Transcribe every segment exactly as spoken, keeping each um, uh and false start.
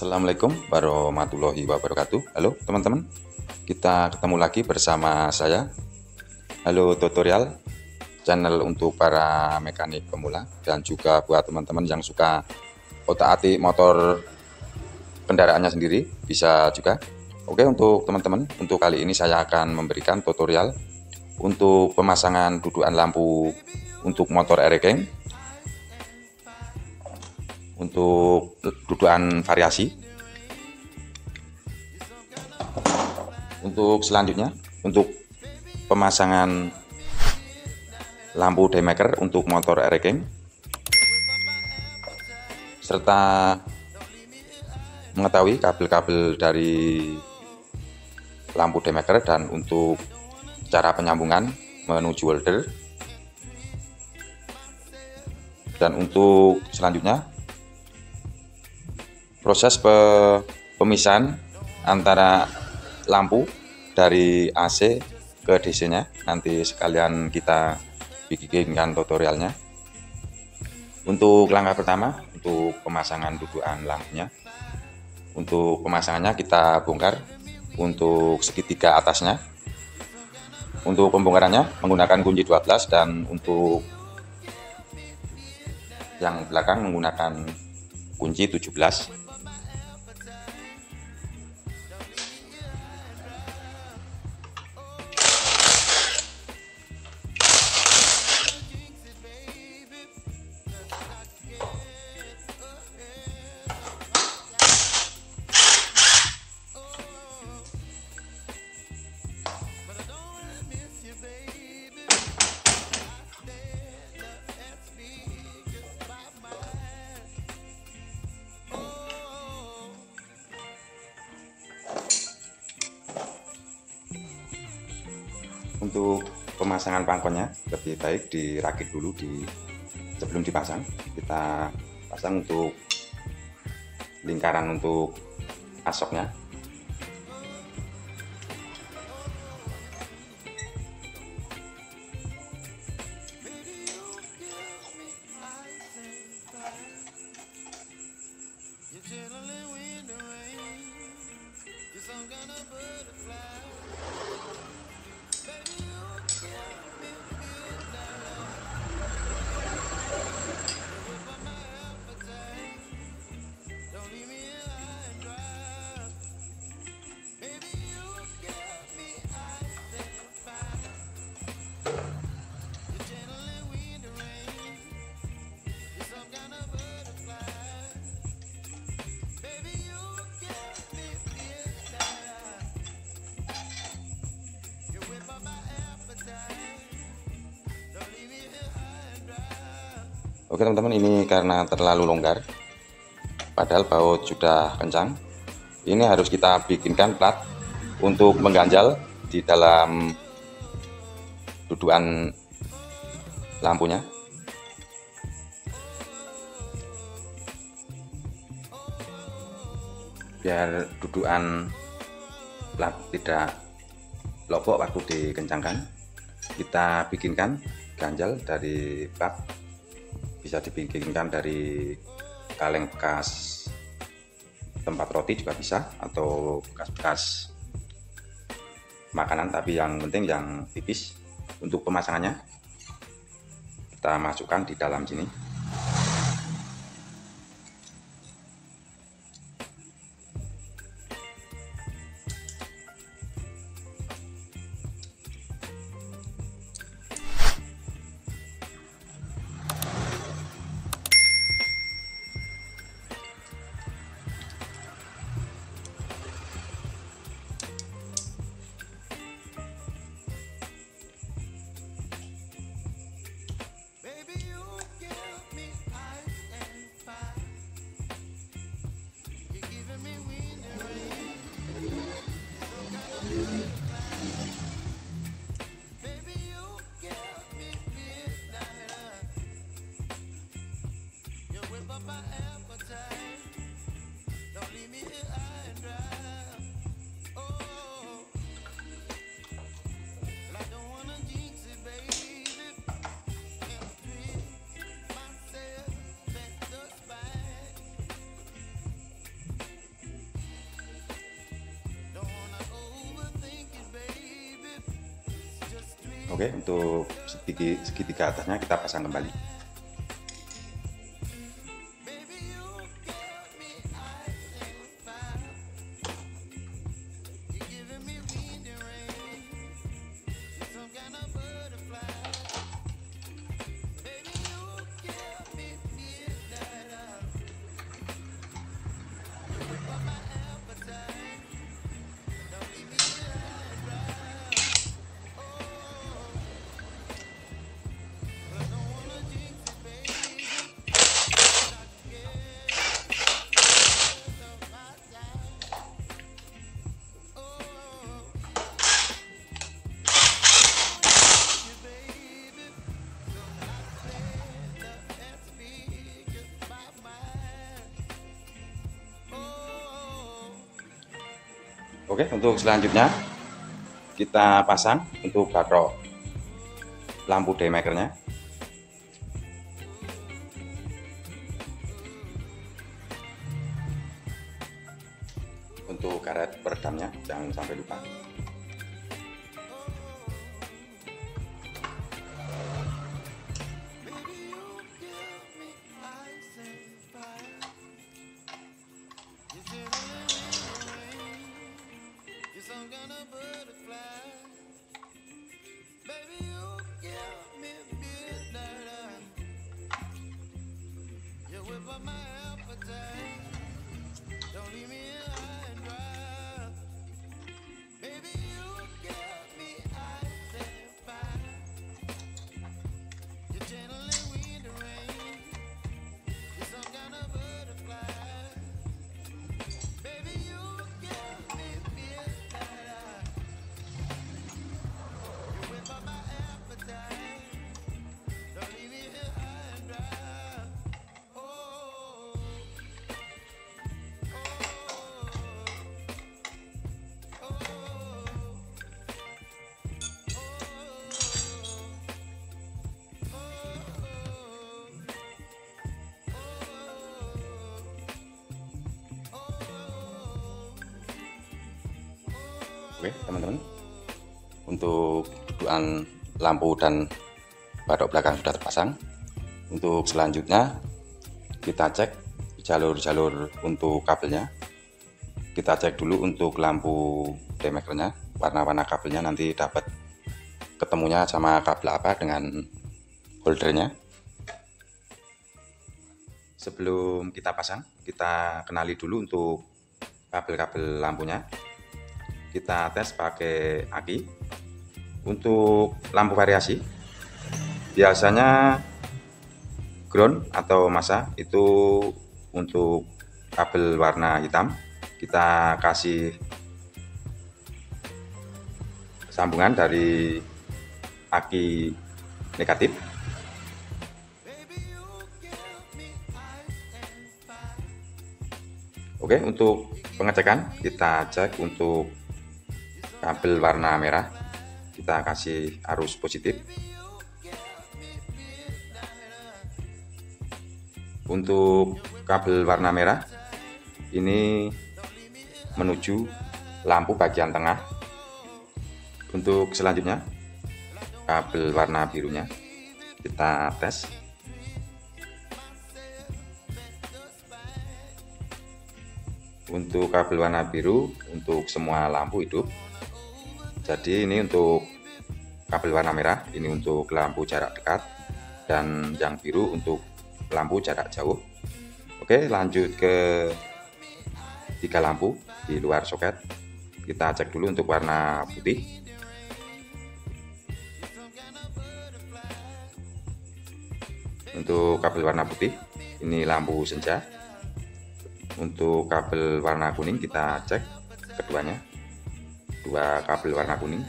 Assalamualaikum warahmatullahi wabarakatuh. Halo teman-teman, kita ketemu lagi bersama saya. Halo Tutorial, channel untuk para mekanik pemula dan juga buat teman-teman yang suka otak-atik motor kendaraannya sendiri bisa juga. Oke, untuk teman-teman, untuk kali ini saya akan memberikan tutorial untuk pemasangan dudukan lampu untuk motor Ereking, untuk dudukan variasi. Untuk selanjutnya, untuk pemasangan lampu daymaker untuk motor Ereking, serta mengetahui kabel-kabel dari lampu daymaker dan untuk cara penyambungan menuju welder. Dan untuk selanjutnya, proses pe pemisahan antara lampu dari A C ke D C nya, nanti sekalian kita bikinkan tutorialnya. Untuk langkah pertama, untuk pemasangan dudukan lampunya, untuk pemasangannya kita bongkar untuk segitiga atasnya. Untuk pembongkarannya menggunakan kunci dua belas dan untuk yang belakang menggunakan kunci tujuh belas. Untuk pemasangan pangkonnya lebih baik dirakit dulu di sebelum dipasang. Kita pasang untuk lingkaran untuk asoknya. Oke teman-teman, ini karena terlalu longgar, padahal baut sudah kencang. Ini harus kita bikinkan plat untuk mengganjal di dalam dudukan lampunya. Biar dudukan plat tidak lobok waktu dikencangkan, kita bikinkan ganjal dari plat. Bisa dibikinkan dari kaleng bekas tempat roti juga bisa, atau bekas-bekas makanan, tapi yang penting yang tipis. Untuk pemasangannya kita masukkan di dalam sini. Oke, untuk segitiga, segitiga atasnya kita pasang kembali. Oke, untuk selanjutnya kita pasang untuk bakrok lampu daymakernya. Untuk karet peredamnya jangan sampai lupa. Oke teman-teman, untuk dudukan lampu dan batok belakang sudah terpasang. Untuk selanjutnya kita cek jalur-jalur untuk kabelnya. Kita cek dulu untuk lampu daymakernya, warna-warna kabelnya nanti dapat ketemunya sama kabel apa dengan holdernya. Sebelum kita pasang, kita kenali dulu untuk kabel-kabel lampunya. Kita tes pakai aki. Untuk lampu variasi biasanya ground atau masa itu untuk kabel warna hitam, kita kasih sambungan dari aki negatif. Oke, untuk pengecekan kita cek untuk kabel warna merah, kita kasih arus positif. Untuk kabel warna merah ini menuju lampu bagian tengah. Untuk selanjutnya kabel warna birunya kita tes. Untuk kabel warna biru untuk semua lampu hidup. Jadi ini untuk kabel warna merah, ini untuk lampu jarak dekat, dan yang biru untuk lampu jarak jauh. Oke, lanjut ke tiga lampu di luar soket. Kita cek dulu untuk warna putih. Untuk kabel warna putih ini lampu senja. Untuk kabel warna kuning kita cek keduanya, dua kabel warna kuning.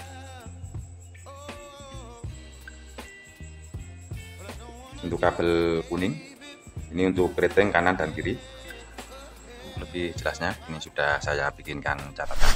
Untuk kabel kuning ini untuk rating kanan dan kiri. Lebih jelasnya ini sudah saya bikinkan catatan.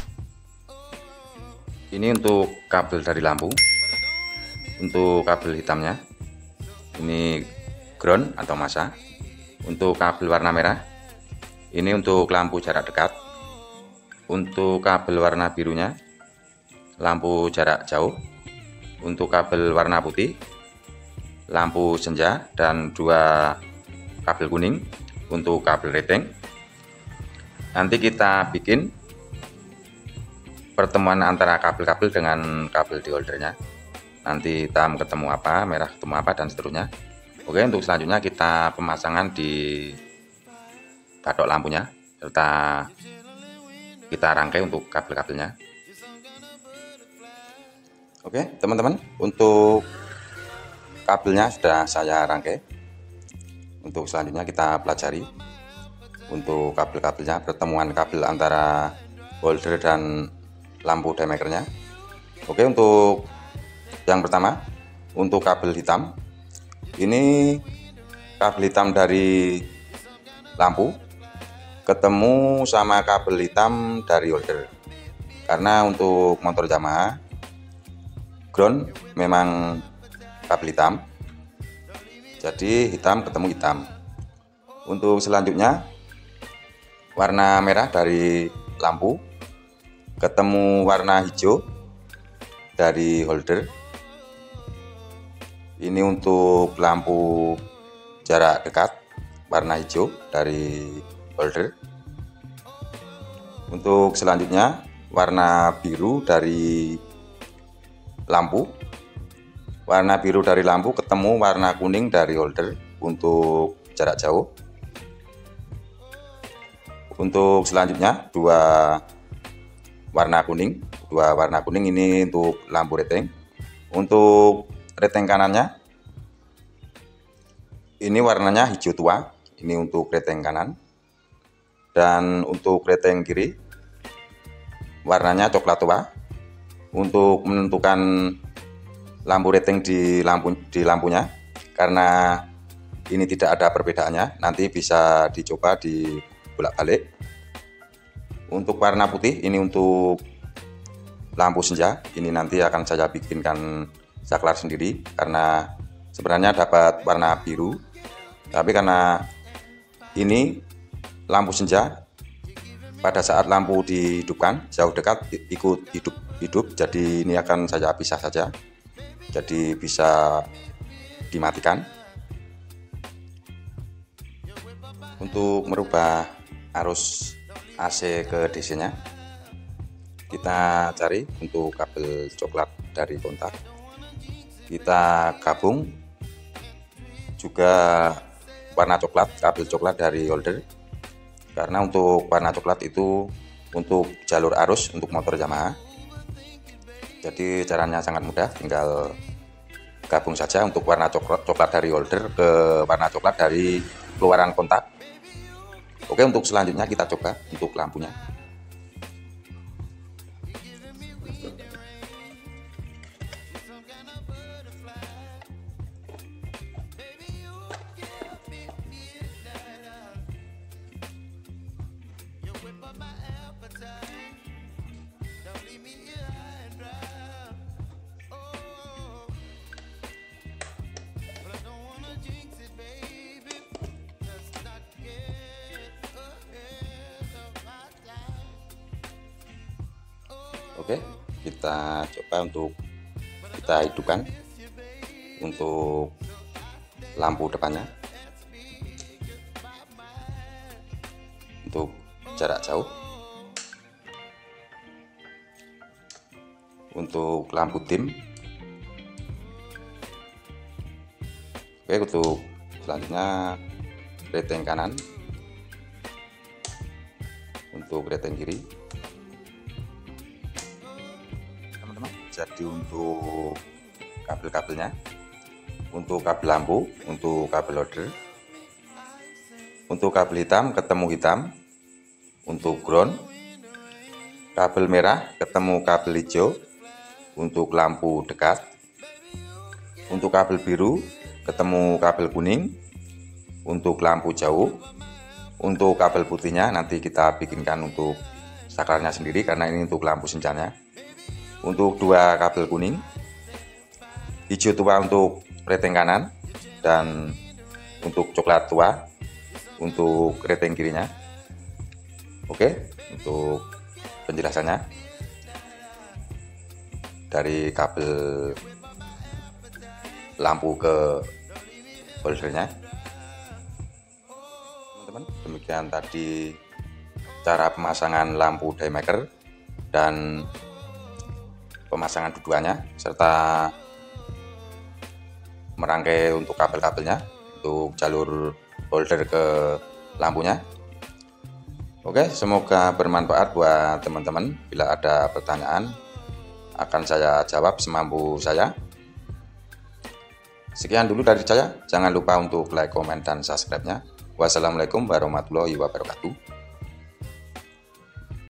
Ini untuk kabel dari lampu. Untuk kabel hitamnya ini ground atau masa. Untuk kabel warna merah ini untuk lampu jarak dekat. Untuk kabel warna birunya lampu jarak jauh. untuk kabel warna putih, lampu senja, dan dua kabel kuning untuk kabel reteng. Nanti kita bikin pertemuan antara kabel-kabel dengan kabel deholdernya. Nanti hitam ketemu apa, merah ketemu apa, dan seterusnya. Oke, untuk selanjutnya kita pemasangan di batok lampunya serta kita rangkai untuk kabel-kabelnya. Oke teman-teman, untuk kabelnya sudah saya rangkai. Untuk selanjutnya kita pelajari untuk kabel-kabelnya, pertemuan kabel antara holder dan lampu daymakernya. Oke, untuk yang pertama, untuk kabel hitam, ini kabel hitam dari lampu ketemu sama kabel hitam dari holder. Karena untuk motor Yamaha ground memang kabel hitam, jadi hitam ketemu hitam. Untuk selanjutnya, warna merah dari lampu ketemu warna hijau dari holder. Ini untuk lampu jarak dekat, warna hijau dari holder. Untuk selanjutnya, warna biru dari lampu. Warna biru dari lampu ketemu warna kuning dari holder untuk jarak jauh. Untuk selanjutnya, dua warna kuning, dua warna kuning ini untuk lampu reteng. Untuk reteng kanannya, ini warnanya hijau tua, ini untuk reteng kanan. Dan untuk reteng kiri, warnanya coklat tua. Untuk menentukan lampu reteng di lampu di lampunya, karena ini tidak ada perbedaannya, nanti bisa dicoba di bolak-balik. Untuk warna putih, ini untuk lampu senja, ini nanti akan saya bikinkan saklar sendiri, karena sebenarnya dapat warna biru, tapi karena ini lampu senja, pada saat lampu dihidupkan jauh dekat ikut hidup hidup jadi ini akan saya pisah saja, jadi bisa dimatikan. Untuk merubah arus A C ke D C nya, kita cari untuk kabel coklat dari kontak, kita gabung juga warna coklat, kabel coklat dari holder. Karena untuk warna coklat itu untuk jalur arus untuk motor Yamaha, jadi caranya sangat mudah, tinggal gabung saja untuk warna coklat, coklat dari holder ke warna coklat dari keluaran kontak. Oke, untuk selanjutnya kita coba untuk lampunya. Oke, kita coba untuk kita hidupkan untuk lampu depannya. Untuk jarak jauh, untuk lampu dim. Oke, untuk selanjutnya reteng kanan, untuk reteng kiri. Jadi untuk kabel-kabelnya, untuk kabel lampu, untuk kabel holder, untuk kabel hitam ketemu hitam, untuk ground, kabel merah ketemu kabel hijau untuk lampu dekat, untuk kabel biru ketemu kabel kuning untuk lampu jauh, untuk kabel putihnya nanti kita bikinkan untuk saklarnya sendiri karena ini untuk lampu senjanya. Untuk dua kabel kuning, hijau tua untuk reteng kanan, dan untuk coklat tua untuk reteng kirinya. Oke, untuk penjelasannya dari kabel lampu ke holdernya. Teman-teman, demikian tadi cara pemasangan lampu daymaker dan pemasangan dudukannya serta merangkai untuk kabel-kabelnya untuk jalur holder ke lampunya. Oke, semoga bermanfaat buat teman-teman. Bila ada pertanyaan akan saya jawab semampu saya. Sekian dulu dari saya. Jangan lupa untuk like, komen, dan subscribe-nya. Wassalamualaikum warahmatullahi wabarakatuh.